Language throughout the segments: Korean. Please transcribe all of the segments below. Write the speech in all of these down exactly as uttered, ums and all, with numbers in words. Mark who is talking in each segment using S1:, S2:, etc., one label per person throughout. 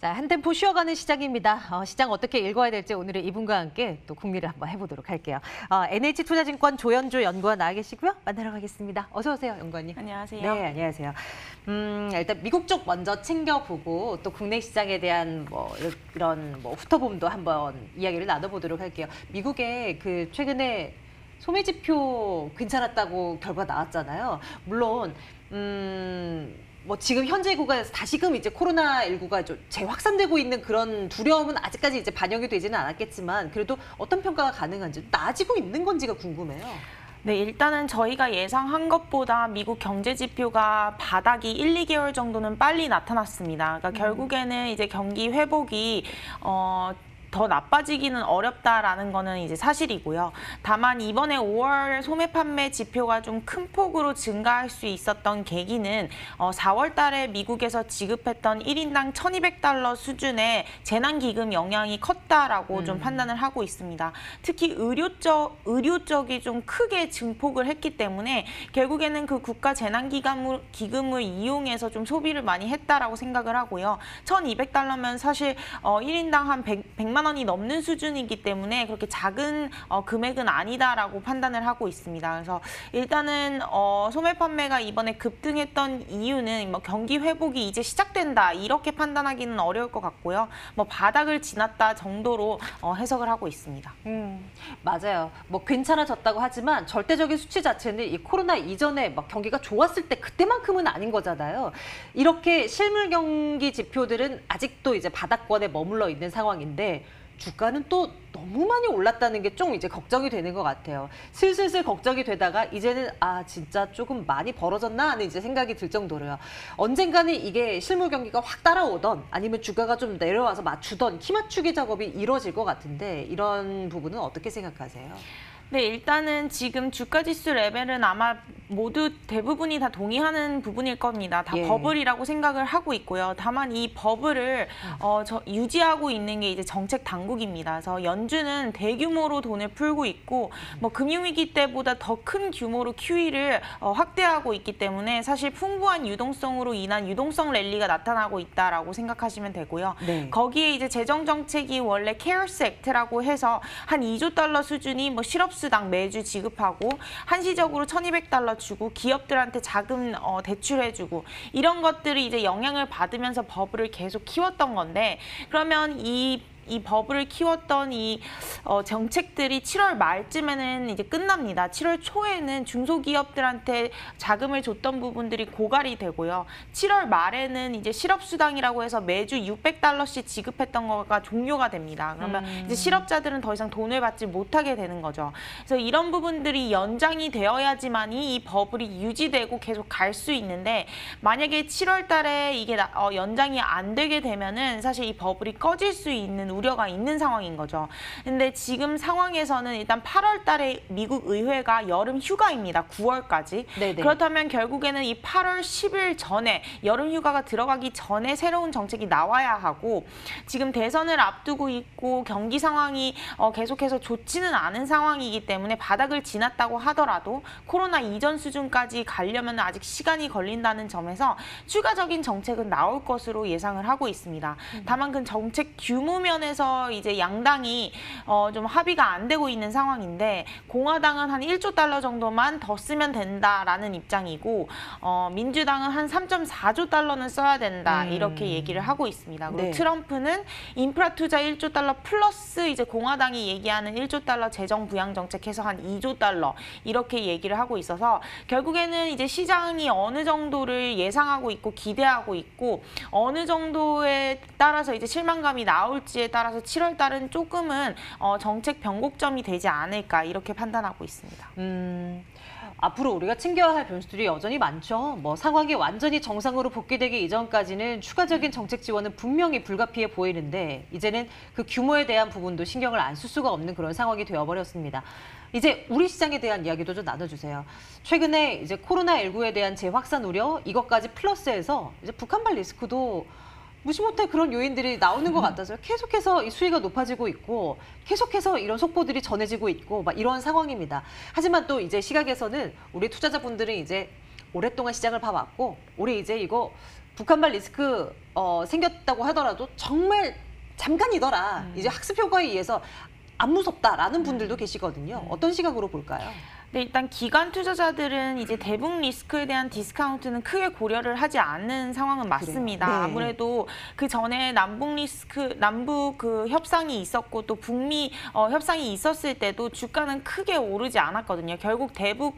S1: 자, 한 템포 쉬어가는 시장입니다. 어, 시장 어떻게 읽어야 될지 오늘은 이분과 함께 또 궁리를 한번 해보도록 할게요. 어, 엔에이치투자증권 조연주 연구원 나와 계시고요. 만나러 가겠습니다. 어서 오세요, 연구원님.
S2: 안녕하세요.
S1: 네, 안녕하세요. 음, 일단 미국 쪽 먼저 챙겨보고 또 국내 시장에 대한 뭐 이런 뭐 후터봄도 한번 이야기를 나눠보도록 할게요. 미국의 그 최근에 소매지표 괜찮았다고 결과 나왔잖아요. 물론 음. 뭐 지금 현재 구간에서 다시금 이제 코로나십구가 좀 재확산되고 있는 그런 두려움은 아직까지 이제 반영이 되지는 않았겠지만 그래도 어떤 평가가 가능한지 나아지고 있는 건지가 궁금해요.
S2: 네, 일단은 저희가 예상한 것보다 미국 경제 지표가 바닥이 일, 이 개월 정도는 빨리 나타났습니다. 그러니까 음. 결국에는 이제 경기 회복이 어 더 나빠지기는 어렵다라는 거는 이제 사실이고요. 다만 이번에 오월 소매 판매 지표가 좀 큰 폭으로 증가할 수 있었던 계기는 어 사월 달에 미국에서 지급했던 일 인당 천이백 달러 수준의 재난기금 영향이 컸다라고 음. 좀 판단을 하고 있습니다. 특히 의료 쪽, 의료 쪽이 좀 크게 증폭을 했기 때문에 결국에는 그 국가 재난기금을 기금을 이용해서 좀 소비를 많이 했다라고 생각을 하고요. 천이백 달러면 사실 어 일 인당 한 백만 원이 넘는 수준이기 때문에 그렇게 작은 어, 금액은 아니다라고 판단을 하고 있습니다. 그래서 일단은 어, 소매 판매가 이번에 급등했던 이유는 뭐 경기 회복이 이제 시작된다 이렇게 판단하기는 어려울 것 같고요. 뭐 바닥을 지났다 정도로 어, 해석을 하고 있습니다.
S1: 음, 맞아요. 뭐 괜찮아졌다고 하지만 절대적인 수치 자체는 이 코로나 이전에 막 경기가 좋았을 때 그때만큼은 아닌 거잖아요. 이렇게 실물 경기 지표들은 아직도 이제 바닥권에 머물러 있는 상황인데. 주가는 또 너무 많이 올랐다는 게 좀 이제 걱정이 되는 것 같아요. 슬슬슬 걱정이 되다가 이제는 아 진짜 조금 많이 벌어졌나 하는 이제 생각이 들 정도로요. 언젠가는 이게 실물 경기가 확 따라오던 아니면 주가가 좀 내려와서 맞추던 키 맞추기 작업이 이루어질 것 같은데 이런 부분은 어떻게 생각하세요?
S2: 네, 일단은 지금 주가지수 레벨은 아마 모두 대부분이 다 동의하는 부분일 겁니다. 다 예. 버블이라고 생각을 하고 있고요. 다만 이 버블을 어, 저, 유지하고 있는 게 이제 정책 당국입니다. 그래서 연준은 대규모로 돈을 풀고 있고 뭐 금융위기 때보다 더 큰 규모로 큐이를 어, 확대하고 있기 때문에 사실 풍부한 유동성으로 인한 유동성 랠리가 나타나고 있다라고 생각하시면 되고요. 네. 거기에 이제 재정 정책이 원래 케어스 액트라고 해서 한 이조 달러 수준이 뭐 실업 수당 매주 지급하고 한시적으로 천이백 달러 주고 기업들한테 자금 어, 대출해주고 이런 것들이 이제 영향을 받으면서 버블을 계속 키웠던 건데 그러면 이 이 버블을 키웠던 이 어, 정책들이 칠월 말쯤에는 이제 끝납니다. 칠월 초에는 중소기업들한테 자금을 줬던 부분들이 고갈이 되고요. 칠월 말에는 이제 실업수당이라고 해서 매주 육백 달러씩 지급했던 거가 종료가 됩니다. 그러면 음. 이제 실업자들은 더 이상 돈을 받지 못하게 되는 거죠. 그래서 이런 부분들이 연장이 되어야지만이 이 버블이 유지되고 계속 갈 수 있는데 만약에 칠월 달에 이게 어, 연장이 안 되게 되면은 사실 이 버블이 꺼질 수 있는 우려가 있는 상황인 거죠. 근데 지금 상황에서는 일단 팔월 달에 미국 의회가 여름 휴가입니다. 구월까지. 네네. 그렇다면 결국에는 이 팔월 십일 전에 여름 휴가가 들어가기 전에 새로운 정책이 나와야 하고 지금 대선을 앞두고 있고 경기 상황이 어, 계속해서 좋지는 않은 상황이기 때문에 바닥을 지났다고 하더라도 코로나 이전 수준까지 가려면 아직 시간이 걸린다는 점에서 추가적인 정책은 나올 것으로 예상을 하고 있습니다. 음. 다만 그 정책 규모면 에서 이제 양당이 어 좀 합의가 안 되고 있는 상황인데 공화당은 한 일조 달러 정도만 더 쓰면 된다라는 입장이고 어 민주당은 한 삼점사조 달러는 써야 된다 음. 이렇게 얘기를 하고 있습니다. 그리고 네. 트럼프는 인프라 투자 일조 달러 플러스 이제 공화당이 얘기하는 일조 달러 재정 부양 정책해서 한 이조 달러 이렇게 얘기를 하고 있어서 결국에는 이제 시장이 어느 정도를 예상하고 있고 기대하고 있고 어느 정도에 따라서 이제 실망감이 나올지에 따라서 칠월 달은 조금은 어, 정책 변곡점이 되지 않을까 이렇게 판단하고 있습니다.
S1: 음, 앞으로 우리가 챙겨야 할 변수들이 여전히 많죠. 뭐 상황이 완전히 정상으로 복귀되기 이전까지는 추가적인 정책 지원은 분명히 불가피해 보이는데 이제는 그 규모에 대한 부분도 신경을 안 쓸 수가 없는 그런 상황이 되어버렸습니다. 이제 우리 시장에 대한 이야기도 좀 나눠주세요. 최근에 이제 코로나십구에 대한 재확산 우려 이것까지 플러스해서 이제 북한발 리스크도 무시 못할 그런 요인들이 나오는 것 같아서 계속해서 이 수위가 높아지고 있고 계속해서 이런 속보들이 전해지고 있고 막 이런 상황입니다. 하지만 또 이제 시각에서는 우리 투자자분들은 이제 오랫동안 시장을 봐왔고 올해 이제 이거 북한발 리스크 어, 생겼다고 하더라도 정말 잠깐이더라.
S2: 음.
S1: 이제 학습 효과에 의해서 안 무섭다라는 분들도 계시거든요. 어떤 시각으로 볼까요?
S2: 네, 일단 기관 투자자들은 이제 대북 리스크에 대한 디스카운트는 크게 고려를 하지 않는 상황은 맞습니다.
S1: 네.
S2: 아무래도 그 전에 남북 리스크, 남북 그 협상이 있었고 또 북미 어, 협상이 있었을 때도 주가는 크게 오르지 않았거든요. 결국 대북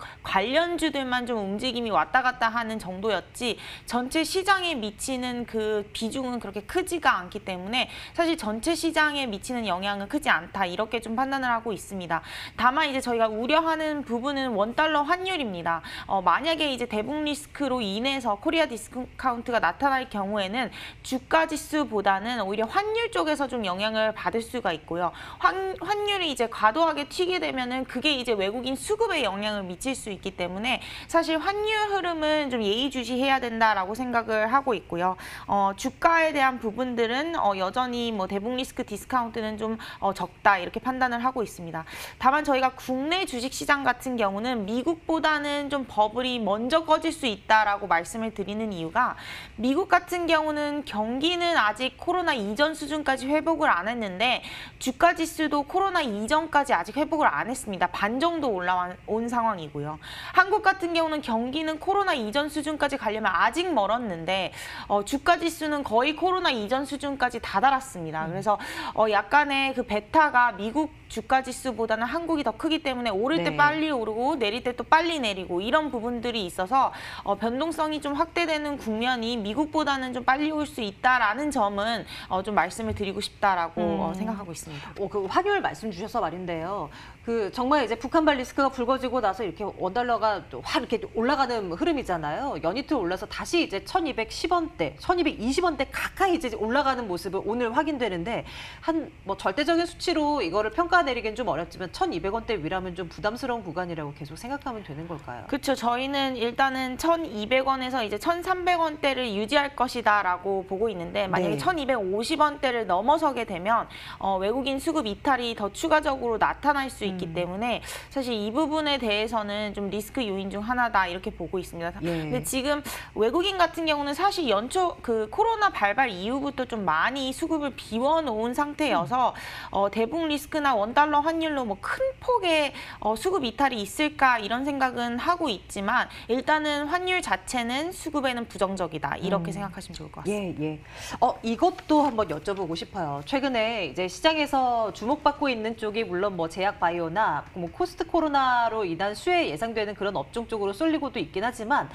S2: 관련주들만 좀 움직임이 왔다 갔다 하는 정도였지 전체 시장에 미치는 그 비중은 그렇게 크지가 않기 때문에 사실 전체 시장에 미치는 영향은 크지 않다 이렇게 좀 판단을 하고 있습니다. 다만 이제 저희가 우려하는 부분 부분은 원달러 환율입니다. 어, 만약에 이제 대북 리스크로 인해서 코리아 디스카운트가 나타날 경우에는 주가 지수보다는 오히려 환율 쪽에서 좀 영향을 받을 수가 있고요. 환, 환율이 이제 과도하게 튀게 되면은 그게 이제 외국인 수급에 영향을 미칠 수 있기 때문에 사실 환율 흐름은 좀 예의주시해야 된다라고 생각을 하고 있고요. 어, 주가에 대한 부분들은 어, 여전히 뭐 대북 리스크 디스카운트는 좀 어, 적다 이렇게 판단을 하고 있습니다. 다만 저희가 국내 주식 시장 같은 경우는 미국보다는 좀 버블이 먼저 꺼질 수 있다라고 말씀을 드리는 이유가 미국 같은 경우는 경기는 아직 코로나 이전 수준까지 회복을 안 했는데 주가 지수도 코로나 이전까지 아직 회복을 안 했습니다. 반 정도 올라온 상황이고요. 한국 같은 경우는 경기는 코로나 이전 수준까지 가려면 아직 멀었는데 어, 주가 지수는 거의 코로나 이전 수준까지 다다랐습니다. 그래서 어, 약간의 그 베타가 미국 주가 지수보다는 한국이 더 크기 때문에 오를
S1: 네.
S2: 때 빨리 오르고 내릴 때 또 빨리 내리고 이런 부분들이 있어서 어, 변동성이 좀 확대되는 국면이 미국보다는 좀 빨리 올 수 있다라는 점은 어, 좀 말씀을 드리고 싶다라고
S1: 음.
S2: 어, 생각하고 있습니다.
S1: 어, 그 환율 말씀 주셔서 말인데요. 그 정말 이제 북한발 리스크가 불거지고 나서 이렇게 원달러가 확 이렇게 올라가는 흐름이잖아요. 연이틀 올라서 다시 이제 천이백십 원대, 천이백이십 원대 가까이 이제 올라가는 모습을 오늘 확인되는데 한 뭐 절대적인 수치로 이거를 평가내리기는 좀 어렵지만 천이백 원대 위라면 좀 부담스러운 구간이라고 계속 생각하면 되는 걸까요?
S2: 그렇죠. 저희는 일단은 천이백 원에서 이제 천삼백 원대를 유지할 것이다라고 보고 있는데 만약에
S1: 네.
S2: 천이백오십 원대를 넘어서게 되면 어, 외국인 수급 이탈이 더 추가적으로 나타날 수 있기
S1: 음.
S2: 때문에 사실 이 부분에 대해서는 좀 리스크 요인 중 하나다 이렇게 보고 있습니다.
S1: 예.
S2: 근데 지금 외국인 같은 경우는 사실 연초 그 코로나 발발 이후부터 좀 많이 수급을 비워놓은 상태여서 어, 대북 리스크나 원달러 환율로 뭐 큰 폭의 어, 수급 이탈이 있을까 이런 생각은 하고 있지만 일단은 환율 자체는 수급에는 부정적이다 이렇게
S1: 음.
S2: 생각하시면 좋을 것 같습니다.
S1: 예, 예. 어, 이것도 한번 여쭤보고 싶어요. 최근에 이제 시장에서 주목받고 있는 쪽이 물론 뭐 제약 바이오나 뭐 코스트 코로나로 인한 수혜 예상되는 그런 업종 쪽으로 쏠리고도 있긴 하지만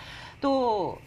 S1: 또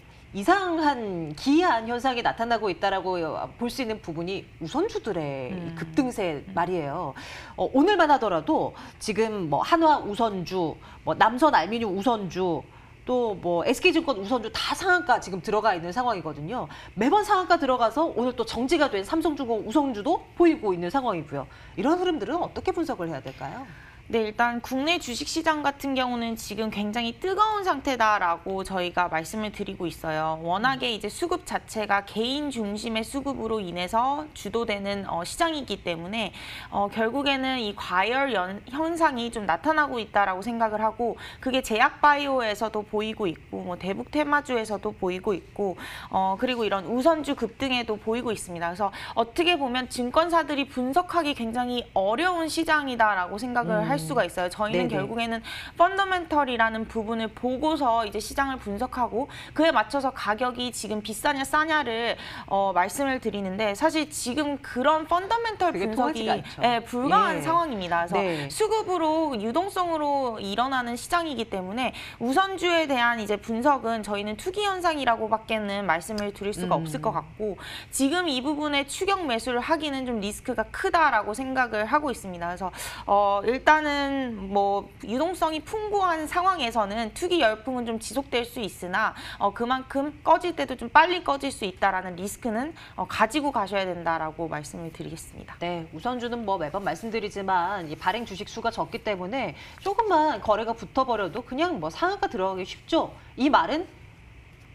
S1: 이상한 기이한 현상이 나타나고 있다라고 볼 수 있는 부분이 우선주들의
S2: 음.
S1: 급등세 말이에요. 어, 오늘만 하더라도 지금 뭐 한화 우선주, 뭐 남선 알미늄 우선주, 또 뭐 에스케이증권 우선주 다 상한가 지금 들어가 있는 상황이거든요. 매번 상한가 들어가서 오늘 또 정지가 된 삼성중공 우선주도 보이고 있는 상황이고요. 이런 흐름들은 어떻게 분석을 해야 될까요?
S2: 네, 일단 국내 주식시장 같은 경우는 지금 굉장히 뜨거운 상태다라고 저희가 말씀을 드리고 있어요. 워낙에 이제 수급 자체가 개인 중심의 수급으로 인해서 주도되는 어, 시장이기 때문에 어, 결국에는 이 과열 연, 현상이 좀 나타나고 있다라고 생각을 하고 그게 제약바이오에서도 보이고 있고 뭐 대북 테마주에서도 보이고 있고 어, 그리고 이런 우선주 급등에도 보이고 있습니다. 그래서 어떻게 보면 증권사들이 분석하기 굉장히 어려운 시장이다라고 생각을
S1: 음.
S2: 할 수가 있어요. 저희는
S1: 네네.
S2: 결국에는 펀더멘털이라는 부분을 보고서 이제 시장을 분석하고 그에 맞춰서 가격이 지금 비싸냐 싸냐를 어, 말씀을 드리는데 사실 지금 그런 펀더멘털
S1: 그게
S2: 분석이
S1: 통하지가 않죠.
S2: 예, 불가한
S1: 예.
S2: 상황입니다. 그래서
S1: 네.
S2: 수급으로 유동성으로 일어나는 시장이기 때문에 우선주에 대한 이제 분석은 저희는 투기 현상이라고밖에는 말씀을 드릴 수가
S1: 음.
S2: 없을 것 같고 지금 이 부분에 추격 매수를 하기는 좀 리스크가 크다라고 생각을 하고 있습니다. 그래서 어, 일단은 뭐 유동성이 풍부한 상황에서는 투기 열풍은 좀 지속될 수 있으나 어, 그만큼 꺼질 때도 좀 빨리 꺼질 수 있다라는 리스크는 어, 가지고 가셔야 된다라고 말씀을 드리겠습니다.
S1: 네, 우선주는 뭐 매번 말씀드리지만 이 발행 주식 수가 적기 때문에 조금만 거래가 붙어버려도 그냥 뭐 상한가 들어가기 쉽죠. 이 말은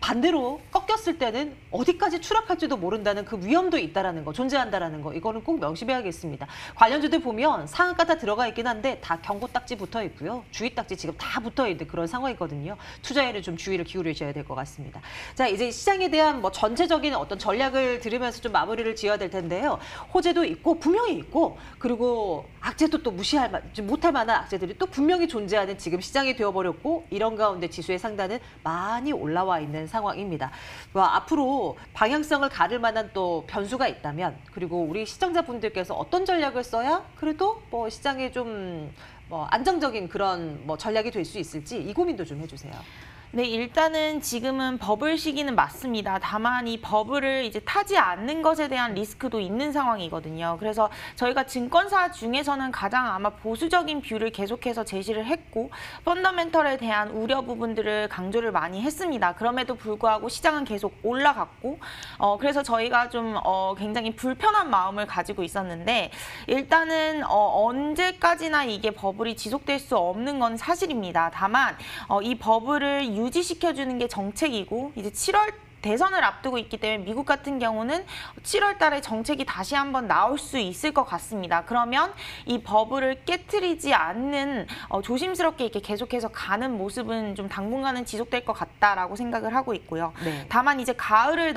S1: 반대로 꺾였을 때는 어디까지 추락할지도 모른다는 그 위험도 있다라는 거, 존재한다라는 거, 이거는 꼭 명심해야겠습니다. 관련주들 보면 상한가 다 들어가 있긴 한데 다 경고 딱지 붙어 있고요. 주의 딱지 지금 다 붙어 있는 그런 상황이거든요. 투자에는 좀 주의를 기울이셔야 될 것 같습니다. 자, 이제 시장에 대한 뭐 전체적인 어떤 전략을 들으면서 좀 마무리를 지어야 될 텐데요. 호재도 있고 분명히 있고, 그리고 악재도 또 무시할 만, 못할 만한 악재들이 또 분명히 존재하는 지금 시장이 되어버렸고, 이런 가운데 지수의 상단은 많이 올라와 있는 상황입니다. 뭐 앞으로 방향성을 가를 만한 또 변수가 있다면, 그리고 우리 시청자분들께서 어떤 전략을 써야 그래도 뭐 시장에 좀 뭐 안정적인 그런 뭐 전략이 될 수 있을지 이 고민도 좀 해주세요.
S2: 네, 일단은 지금은 버블 시기는 맞습니다. 다만 이 버블을 이제 타지 않는 것에 대한 리스크도 있는 상황이거든요. 그래서 저희가 증권사 중에서는 가장 아마 보수적인 뷰를 계속해서 제시를 했고, 펀더멘털에 대한 우려 부분들을 강조를 많이 했습니다. 그럼에도 불구하고 시장은 계속 올라갔고, 어, 그래서 저희가 좀 어, 굉장히 불편한 마음을 가지고 있었는데, 일단은 어, 언제까지나 이게 버블이 지속될 수 없는 건 사실입니다. 다만 어, 이 버블을 유지시켜주는 게 정책이고, 이제 칠월 대선을 앞두고 있기 때문에 미국 같은 경우는 칠월 달에 정책이 다시 한번 나올 수 있을 것 같습니다. 그러면 이 버블을 깨트리지 않는 어, 조심스럽게 이렇게 계속해서 가는 모습은 좀 당분간은 지속될 것 같다라고 생각을 하고 있고요.
S1: 네.
S2: 다만 이제 가을을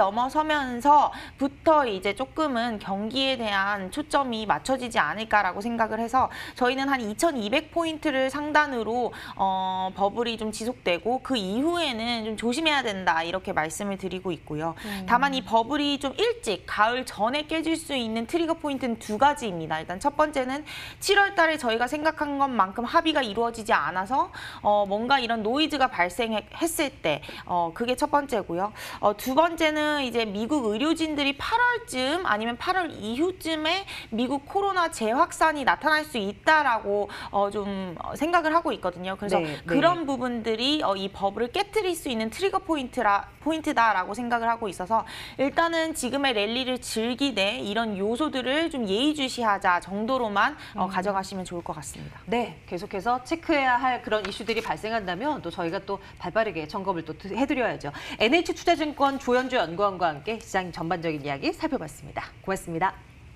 S2: 넘어서면서부터 이제 조금은 경기에 대한 초점이 맞춰지지 않을까라고 생각을 해서 저희는 한 이천이백 포인트를 상단으로 어, 버블이 좀 지속되고 그 이후에는 좀 조심해야 된다, 이렇게 말씀을 드리고 있고요. 음. 다만 이 버블이 좀 일찍 가을 전에 깨질 수 있는 트리거 포인트는 두 가지입니다. 일단 첫 번째는 칠월 달에 저희가 생각한 것만큼 합의가 이루어지지 않아서 어, 뭔가 이런 노이즈가 발생했을 때 어, 그게 첫 번째고요. 어, 두 번째는 이제 미국 의료진들이 팔월쯤 아니면 팔월 이후쯤에 미국 코로나 재확산이 나타날 수 있다라고 어, 좀 생각을 하고 있거든요. 그래서
S1: 네,
S2: 그런
S1: 네.
S2: 부분들이 어, 이 버블을 깨트릴 수 있는 트리거 포인트라 포인트다라고 생각을 하고 있어서, 일단은 지금의 랠리를 즐기되 이런 요소들을 좀 예의주시하자 정도로만 어,
S1: 음.
S2: 가져가시면 좋을 것 같습니다.
S1: 네, 계속해서 체크해야 할 그런 이슈들이 발생한다면 또 저희가 또 발빠르게 점검을 또 해드려야죠. 엔에이치투자증권 조현주 연구원과 함께 시장 전반적인 이야기 살펴봤습니다. 고맙습니다.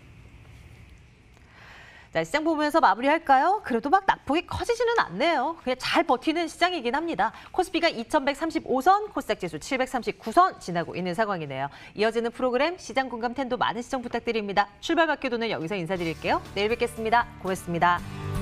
S1: 자, 시장 보면서 마무리할까요? 그래도 막 낙폭이 커지지는 않네요. 그냥 잘 버티는 시장이긴 합니다. 코스피가 이천백삼십오 선, 코스닥 지수 칠백삼십구 선 지나고 있는 상황이네요. 이어지는 프로그램 시장 공감 텐도 많은 시청 부탁드립니다. 출발 바뀌어도는 여기서 인사드릴게요. 내일 뵙겠습니다. 고맙습니다.